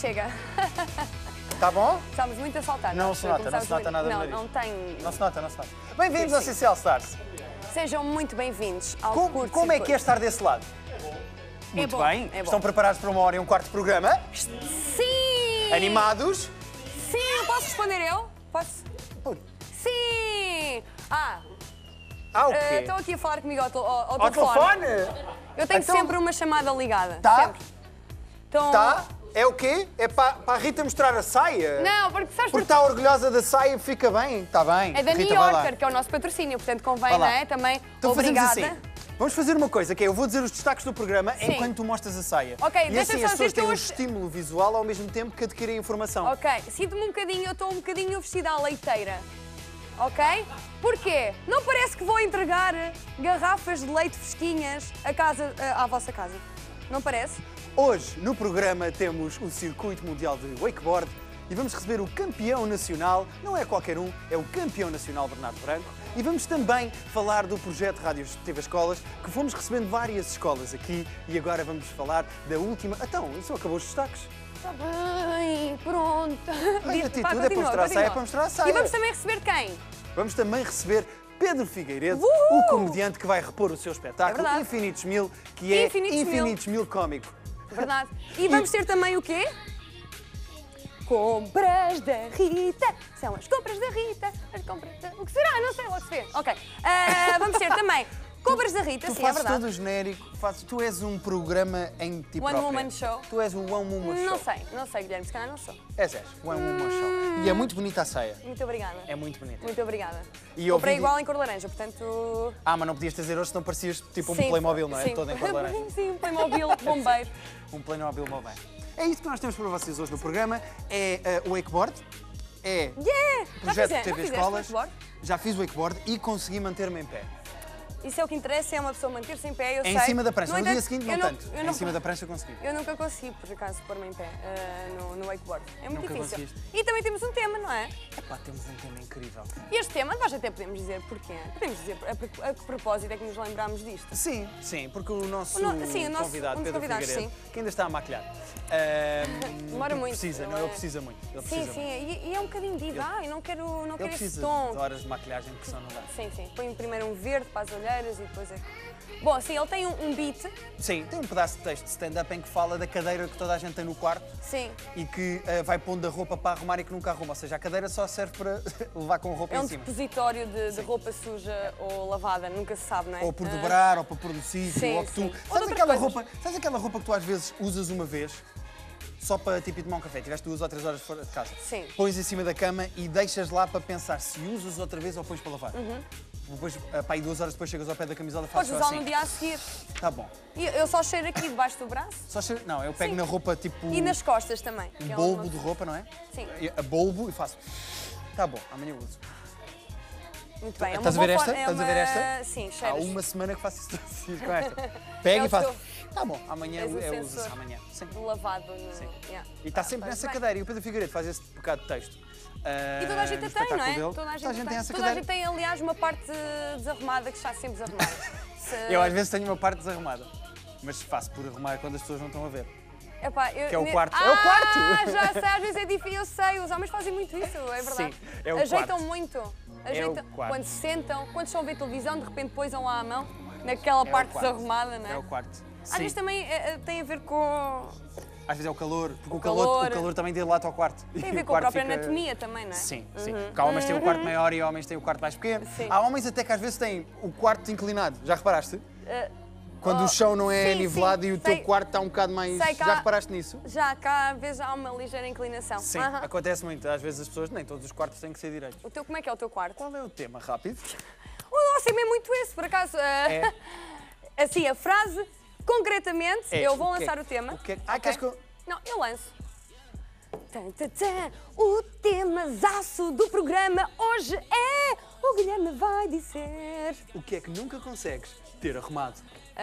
chega. Tá bom? Estamos muito assaltados. Não se nota, não se nota nada no nariz. Não tem... Não se nota, não se nota. Bem-vindos ao CC All Stars. Sejam muito bem-vindos ao Curto Como é que é Circuito. estar desse lado? Muito bom, bem. é bom. Estão preparados para 1 hora e um quarto de programa? Sim! Animados? Sim, posso responder eu? Posso? Pode. Sim! O quê? Estão aqui a falar comigo ao Ao telefone? Eu tenho Então- sempre uma chamada ligada. Tá? Sempre. Então... Tá? É o quê? É para a Rita mostrar a saia? Não, porque sabes Porque está orgulhosa da saia e fica bem. Está bem. É da New Rita, vai lá. Yorker, que é o nosso patrocínio, portanto convém, Vai lá. não é? Também, Então obrigada. fazemos assim. Vamos fazer uma coisa, que é eu vou dizer os destaques do programa Sim. enquanto tu mostras a saia. Ok, e deixa-me assim só as dizer pessoas que eu têm um hoje- estímulo visual ao mesmo tempo que adquirem informação. Ok, sinto-me um bocadinho, eu estou um bocadinho vestida à leiteira. Ok? Porquê? Não parece que vou entregar garrafas de leite fresquinhas à vossa casa? Não parece? Hoje, no programa, temos o Circuito Mundial de Wakeboard e vamos receber o campeão nacional, não é qualquer um, é o campeão nacional Bernardo Branco. E vamos também falar do projeto Rádio TV Escolas, que fomos recebendo várias escolas aqui e agora vamos falar da última... Então, isso acabou os destaques. Está bem, pronto. Ai, a atitude é para Continua, mostrar a saia, continua. é para mostrar a saia. E vamos também receber quem? Vamos também receber Pedro Figueiredo, Uhul! o comediante que vai repor o seu espetáculo É verdade. Infinitos Mil, que é Infinitos Mil. Cómico. Verdade. E vamos ter também o quê? Compras da Rita. São as compras da Rita. As compras da... O que será? Não sei, logo se vê. Ok. Vamos ter também compras da Rita, Tu sim, é fazes verdade. todo o genérico, tu és um programa em ti One própria. Woman Show. Tu és um One Woman Show. Não sei, Guilherme, se calhar não sou. És, One Woman Show. E é muito bonita a saia. Muito obrigada. É muito bonita. Muito obrigada. E eu Comprei vi- igual em cor laranja, portanto... Ah, mas não podias trazer hoje, senão parecias tipo um sim, Playmobil, não é? sim. Todo em cor de laranja. Sim, um Playmobil bombeiro. Um Playmobil mobile. É isso que nós temos para vocês hoje no programa. É o wakeboard. É Yeah! projeto Já TV fizeste Escolas. wakeboard? Já fiz o wakeboard e consegui manter-me em pé. Isso é o que interessa, é uma pessoa manter-se em pé, eu É sei. em cima da prancha. No dia entanto, seguinte, eu não tanto. eu Em cima da prancha consegui. Eu nunca consegui, por acaso, pôr-me em pé no wakeboard. É muito Nunca difícil. conseguiste? E também temos um tema, não é? Epá, temos um tema incrível. E este tema, nós até podemos dizer porquê. Podemos dizer a que propósito é que nos lembramos disto. Sim, sim, porque o nosso, sim, o nosso- convidado, um dos Pedro convidados, Figueiredo, que ainda está a maquilhar, Demora muito. Precisa, não, ele precisa muito. Ele Sim, precisa sim, muito. e é um bocadinho diva. Ai, não quero Ele esse precisa tom. de horas de maquilhagem que só não dá. Sim, sim. Põe primeiro um verde para as olheiras e depois é... Bom, sim, ele tem um beat. Sim, tem um pedaço de texto de stand-up em que fala da cadeira que toda a gente tem no quarto Sim. e que vai pondo a roupa para arrumar e que nunca arruma. Ou seja, a cadeira só serve para levar com a roupa É um em cima. depositório de roupa suja ou lavada, nunca se sabe, não é? Ou por dobrar, ou para pôr no sítio, sim, ou que tu... sim. Ou de Sabes outras aquela, coisas. roupa, sabes aquela roupa que tu às vezes usas uma vez só para tipo ir tomar um café? Tiveste 2 ou 3 horas fora de casa. Sim. Pões em cima da cama e deixas lá para pensar se usas outra vez ou pões para lavar. Depois, pá, aí 2 horas depois chegas ao pé da camisola e fazes Podes só usá-lo assim. no dia a seguir. Tá bom. E eu só cheiro aqui debaixo do braço. Não, eu pego Sim. na roupa tipo E nas costas também. que é bolbo uma- de roupa, não é? Sim. A bolbo e faço. Tá bom, amanhã eu uso. Muito bem. É Estás a uma ver boa esta? forma- Estás a ver esta? Sim, Há cheiros. uma semana que faço isso assim, com esta. Pego É e o faço. teu- Tá bom, amanhã Tens o eu uso sensor. isso amanhã. Sim. Lavado no... Yeah. E está sempre faz nessa bem. cadeira. E o Pedro Figueiredo faz esse bocado de texto. E toda a gente no a tem, não espetáculo é? dele. Toda a gente tem essa Toda a cadeira. gente tem, aliás, uma parte desarrumada que está sempre desarrumada. Eu às vezes tenho uma parte desarrumada. Mas faço por arrumar quando as pessoas não estão a ver. Epá, Que é o quarto. É o quarto! Já sei, às vezes é difícil, eu sei, os homens fazem muito isso, é verdade. Sim, é o Ajeitam quarto. muito. É o quarto. Quando se sentam, quando estão a ver televisão, de repente põem lá a mão, naquela parte quarto. desarrumada, não é? É o quarto. Às Sim. vezes também tem a ver com... Às vezes é o calor, porque O o calor. calor também dilata ao quarto. Tem a E ver o com a quarto própria fica- anatomia também, não é? Sim, sim. Porque há homens que têm o quarto maior e homens têm o quarto mais pequeno. Sim. Há homens até que às vezes têm o quarto inclinado. Já reparaste? Quando oh, o chão não é sim, nivelado sim, e o sei. teu quarto está um bocado mais... Sei que Já há- reparaste nisso? Já, cá às vezes há uma ligeira inclinação. Sim, Aham. acontece muito. Às vezes as pessoas, nem todos os quartos têm que ser direitos. Como é que é o teu quarto? Qual é o tema? Rápido. O nosso é muito esse, por acaso. É. Assim, a frase, concretamente, É, eu vou o que é- lançar o tema. o que é- ok? queres que eu... Não, eu lanço. Tan, tan, tan. O temazaço do programa hoje é... O Guilherme vai dizer... O que é que nunca consegues ter arrumado?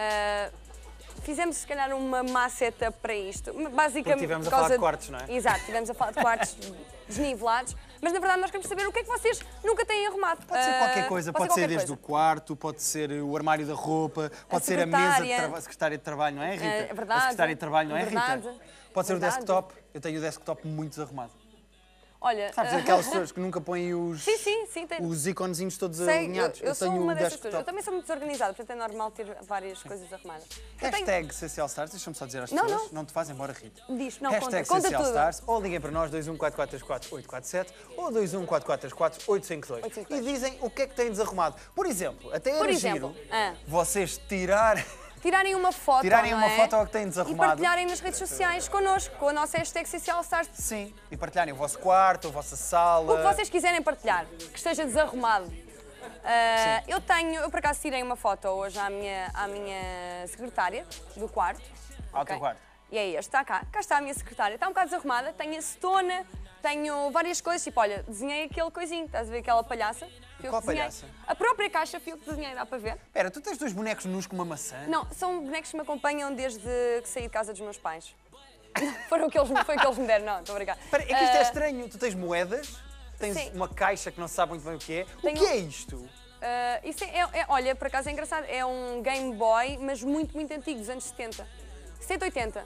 Fizemos, se calhar, uma má setup para isto. Basicamente, Porque tivemos a por causa falar de quartos, não é? Exato, tivemos a falar de quartos desnivelados. Mas na verdade nós queremos saber o que é que vocês nunca têm arrumado. Pode ser qualquer coisa, pode ser qualquer desde coisa. o quarto, pode ser o armário da roupa, pode ser a mesa de trabalho, secretária de trabalho, não é, Rita? É verdade. A secretária de trabalho, não é, Verdade. Rita? Pode ser Verdade. o desktop. Eu tenho o desktop muito desarrumado. Olha, Sabes, aquelas pessoas que nunca põem os, sim, tem. os iconezinhos todos Sei, alinhados. eu sou tenho uma o dessas desktop. pessoas. Eu também sou muito desorganizada, portanto é normal ter várias coisas arrumadas. Eu tenho- Hashtag CCL Stars, deixa-me só dizer às Não, pessoas, não te faz embora, Rita. Diz, não, Hashtag conta CCL tudo. Stars, ou liguem para nós 214434847 ou 214444852 e dizem o que é que têm desarrumado. Por exemplo, até Por era exemplo, giro vocês tirarem Tirarem uma foto, Tirarem não uma é? foto ao que têm E desarrumado. partilharem nas redes sociais connosco, com a nossa hashtag CCLStars. Sim, e partilharem o vosso quarto, a vossa sala. O que vocês quiserem partilhar, que esteja desarrumado. Eu por acaso tirei uma foto hoje à minha secretária do quarto. Ao ok? teu quarto. E é este, está cá. Cá está a minha secretária. Está um bocado desarrumada, tenho acetona, tenho várias coisas. Tipo, olha, desenhei aquele coisinho, estás a ver aquela palhaça? Fui eu Qual que desenhei. palhaça? A própria caixa fui eu que desenhei, dá para ver? Espera, tu tens dois bonecos nus com uma maçã? Não, são bonecos que me acompanham desde que saí de casa dos meus pais. Foi o que eles me deram, não, estou a brincar. Espera, é que isto é estranho. Tu tens moedas, tens Sim. uma caixa que não se sabe muito bem o que é. O Tenho- que é isto? Isso olha, por acaso é engraçado, é um Game Boy, mas muito, muito antigo, dos anos 70. 70, 80.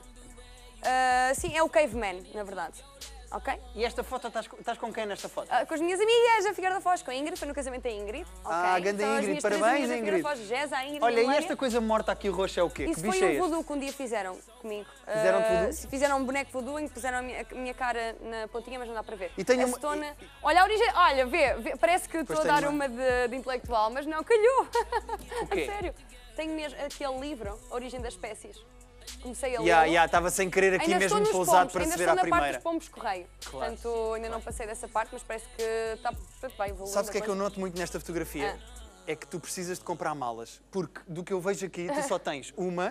Sim, é o Caveman, na verdade. Ok? E esta foto, estás com quem nesta foto? Com as minhas amigas, a Figueira da Foz, com a Ingrid, foi no casamento da Ingrid. Ah, ok? ganda São as Ingrid, minhas três parabéns, amigas da Figueira Ingrid. da Foz, Jéssica, a Ingrid Olha, a e Melania. esta coisa morta aqui roxa é o quê? Isso que bicho foi é um este? voodoo que um dia fizeram comigo. Fizeram-te voodoo? Fizeram um boneco voodoo em que puseram a minha cara na pontinha, mas não dá para ver. E tenho a uma- acetona... Olha, a origem... Olha, vê, parece que estou a tenho dar uma- uma de intelectual, mas não, calhou. O quê? A sério. Tenho mesmo aquele livro, A Origem das Espécies. Comecei a ler. Estava sem querer aqui Ainda mesmo estou nos pousado pombos, para ainda se ver estou à na parte primeira. dos pombos correio. Claro. Portanto, ainda não passei dessa parte, mas parece que está bem evoluindo. Sabes o que é que eu a coisa. noto muito nesta fotografia? É que tu precisas de comprar malas. Porque do que eu vejo aqui, tu só tens uma,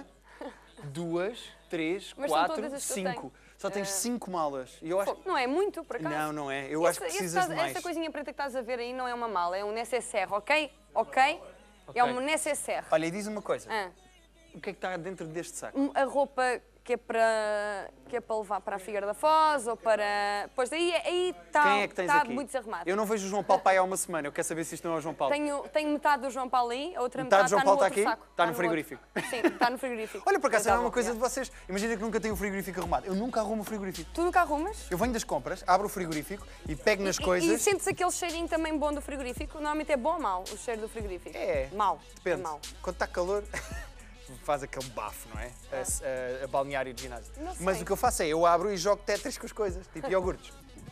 duas, três, Mas são quatro, todas as que eu cinco. Só tens 5 malas. E eu acho... Pô, não é muito, por acaso. Não, não é. Eu acho que precisas de mais. Essa coisinha preta que estás a ver aí não é uma mala, é um necessaire, ok? Ok? É um necessaire. Olha, e diz uma coisa. Ah, O que é que está dentro deste saco? a roupa que é para levar para a Figueira da Foz ou para... Pois aí está Quem é que tens aqui? muito desarrumado. Eu não vejo o João Paulo para aí há uma semana. Eu quero saber se isto não é o João Paulo. Tenho metade do João Paulo aí, a outra Metade do metade João está Paulo no está outro aqui? saco. Está no outro. frigorífico. Sim, está no frigorífico. Olha, por acaso, Tá era uma bom, coisa já. de vocês. Imagina que nunca tenho o frigorífico arrumado. Eu nunca arrumo o frigorífico. Tu nunca arrumas? Eu venho das compras, abro o frigorífico e pego nas coisas. E sentes aquele cheirinho também bom do frigorífico? Normalmente é bom ou mau o cheiro do frigorífico? É. Mau. Depende. É mau. Quando está calor, faz aquele bafo, não é? A balneário de ginásio. Não sei. Mas o que eu faço é, eu abro e jogo Tetris com as coisas, tipo iogurtes.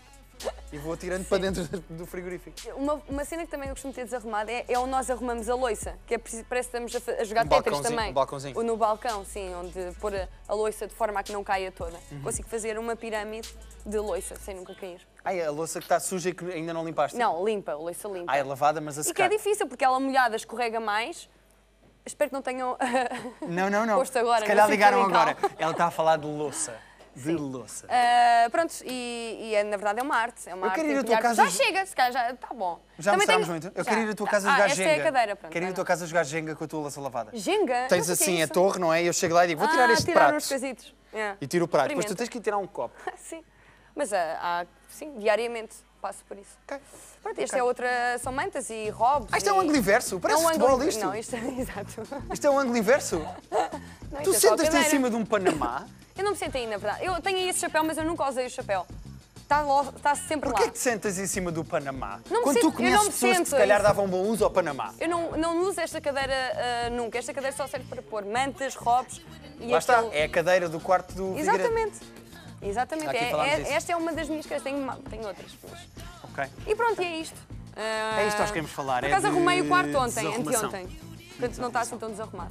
E vou tirando para dentro do frigorífico. Uma cena que também eu costumo ter desarrumado é onde nós arrumamos a loiça, que é preciso, parece que estamos a jogar Um Tetris balcãozinho, também. um balcãozinho. Ou no balcão, sim, onde pôr a loiça de forma a que não caia toda. Uhum. Consigo fazer uma pirâmide de loiça sem nunca cair. Ai, a louça que está suja e que ainda não limpaste. Não, limpa, loiça limpa. Ah, é lavada, mas a E que secar. é difícil, porque ela molhada escorrega mais. Espero que não tenham Não. posto agora. Se calhar no ligaram sítio agora. local. Ela está a falar de louça. De louça. Pronto, na verdade é uma arte. É uma Eu arte quero ir à de tua arte. casa Já chega, se calhar já está bom. Já Também mostramos tenho- muito? Eu Já. quero ir à tua casa jogar esta Jenga. é a cadeira, pronto. Quero ir à vai tua lá. casa jogar Jenga com a tua louça lavada. Jenga? Tens Não sei o que assim é a isso. torre, não é? E eu chego lá e digo, vou tirar este tirar prato. uns casitos. É. E tiro o prato. Depois tu Experimenta. tens que ir tirar um copo. Sim, mas sim, diariamente passo por isso. Ok. Pronto, esta é outra, são mantas e robes. Ah, isto é um ângulo inverso. Parece futebol isto. Não, isto é exato. Isto é um ângulo inverso. Não, Tu isto é só sentas-te em cadeira. cima de um Panamá. Eu não me sentei, na verdade. Eu tenho aí esse chapéu, mas eu nunca usei o chapéu. Está sempre Porquê lá. que te sentas em cima do Panamá? Não me Quando sento- tu eu conheces não me pessoas que sento se calhar isso. davam bom uso ao Panamá. Eu não uso esta cadeira nunca. Esta cadeira só serve para pôr mantas, robes e Lá está, aquele- é a cadeira do quarto do Figueiredo. Exatamente. Exatamente. Aqui falámos disso. Esta é uma das minhas cadeiras. Tenho outras. Mas... Ok. E pronto, e é isto. É isto que nós queremos falar. Por é acaso de arrumei o quarto ontem, desarrumação. anteontem. Portanto, não está assim tão desarrumado.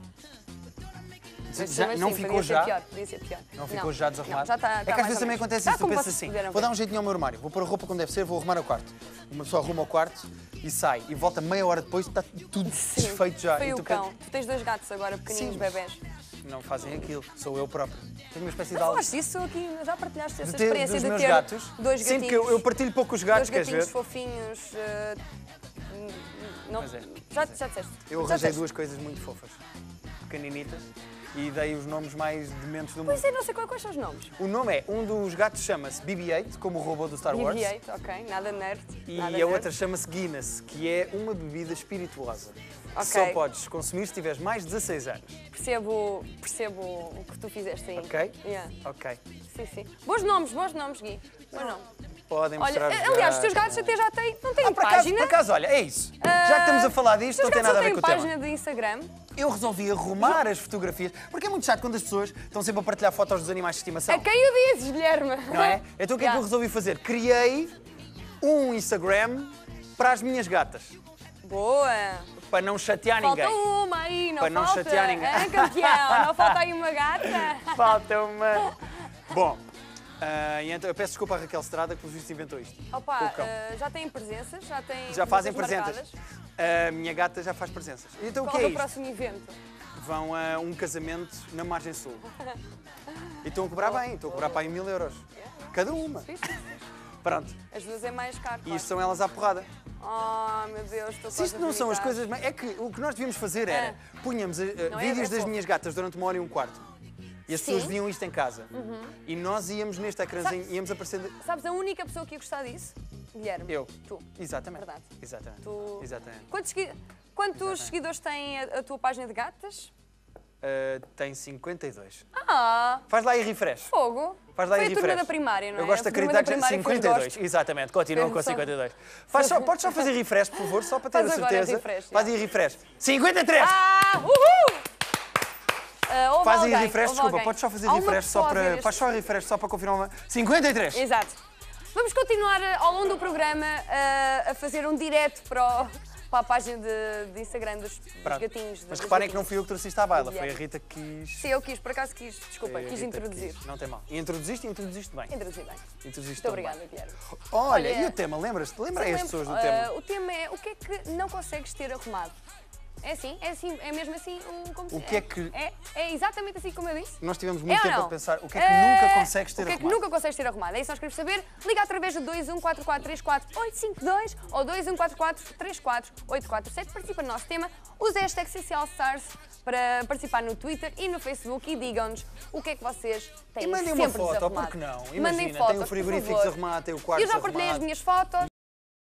Já, Mas não sim, ficou podia ser já? pior, podia ser pior. Não ficou já desarrumado? Não, já está, é que às vezes também acontece isso, tu pensas assim, vou dar um jeitinho ao meu armário, vou pôr a roupa como deve ser, vou arrumar o quarto. Uma pessoa arruma o quarto e sai, e volta meia hora depois, está tudo desfeito já. Foi E o tu cão. Tu tens 2 gatos agora, pequenininhos Sim. bebés. Não fazem aquilo, sou eu próprio. Tenho uma espécie de Mas algo. falaste disso aqui, já partilhaste essa De ter, experiência dos de meus ter gatos. 2 Sim, gatinhos. porque eu partilho pouco os gatos, 2 queres gatinhos ver? fofinhos. Não, Pois é. já disseste. Eu Já arranjei disseste. 2 coisas muito fofas, pequeninitas. e dei os nomes mais dementes do mundo. Pois é, não sei quais são os nomes. O nome é, um dos gatos chama-se BB-8, como o robô do Star Wars. BB-8, ok, nada nerd. E nada a nerd. outra chama-se Guinness, que é uma bebida espirituosa. Ok. Só podes consumir se tiveres mais de 16 anos. Percebo o que tu fizeste aí. Ok? Yeah. Ok. Sim. Bons nomes, Gui. Bons nomes. Podem Olha, mostrar os aliás, os teus gatos até já têm, não têm por página. acaso, olha, é isso. Já que estamos a falar disto, Os não teus tem nada a ver gatos com o não tema. têm página de Instagram. Eu resolvi arrumar as fotografias, porque é muito chato quando as pessoas estão sempre a partilhar fotos dos animais de estimação. A quem o dizes, Guilherme? Não é? Então o que é que eu resolvi fazer? Criei um Instagram para as minhas gatas. Boa. Para não chatear Falta ninguém. uma aí, não Para não falta. chatear ninguém. Ah, campeão, não falta aí uma gata. Falta uma. Bom, e então eu peço desculpa à Raquel Estrada que pelos vistos inventou isto. Opa, Com o cão. já têm presenças? Já fazem presenças presenças. marcadas? A minha gata já faz presenças. Então o que Qual é é o isto? próximo evento? Vão a um casamento na margem sul. E estão a cobrar bem, estão a cobrar para aí 1000 euros. Cada uma. Sim. Pronto. As duas é mais caro, E claro. isto são elas à porrada. Oh, meu Deus, estou Se isto não são as coisas... É que o que nós devíamos fazer era... Punhamos Não é? vídeos É das fofo. minhas gatas durante 1h15. E as pessoas Sim. viam isto em casa. E nós íamos neste ecrãzinho, íamos aparecendo... Sabes a única pessoa que ia gostar disso? Guilherme. Eu. Tu. Exatamente. Verdade. Exatamente. Tu. Exatamente. Quantos seguidores tem a tua página de gatas? Tem 52. Ah, Faz lá aí refresh. fogo. Faz lá Foi aí a turma refresh. da primária, não é? Eu gosto de A turma acreditar da que primária que fez 52. gosto. Exatamente, continua com Só- 52. Podes só fazer refresh, por favor, só para ter Faz a agora certeza. refresh, Faz já. aí refresh. 53! Ah, uhul! Houve Faz aí alguém, refresh, houve desculpa, alguém. podes só fazer Há uma refresh só pessoa a ver para. este- Faz só refresh só para confirmar uma. 53! Exato. Vamos continuar ao longo do programa a fazer um direto para a página de Instagram dos Pronto. gatinhos. Mas dos reparem que não gatinhos. fui eu que trouxe isto à baila, foi a Guilherme. Rita que quis. Sim, eu quis, por acaso quis. Desculpa, foi a quis Rita que introduzir. quis. Não tem mal. E introduziste bem. Introduzir bem. Introduziste Muito tão obrigada, bem. Guilherme. Olha, Olha, e o tema, lembras-te? Lembra Sim, as lembro. pessoas do tema? O tema é o que é que não consegues ter arrumado? É assim, é mesmo assim como O que é que- É exatamente assim como eu disse? Nós tivemos É muito ou tempo não? a pensar o que é que nunca consegues ter O que é que arrumado. nunca consegues ter arrumado? É isso que nós queremos saber. Liga através de 214434852 ou 214434847. Participa no nosso tema. Use a hashtag CCLStars para participar no Twitter e no Facebook e digam-nos o que é que vocês têm E mandem sempre uma foto, desarrumado. porque não? Mandem Imagina, fotos, tem o frigorífico por favor. desarrumado, tem o quarto Eu já partilhei as desarrumado. minhas fotos.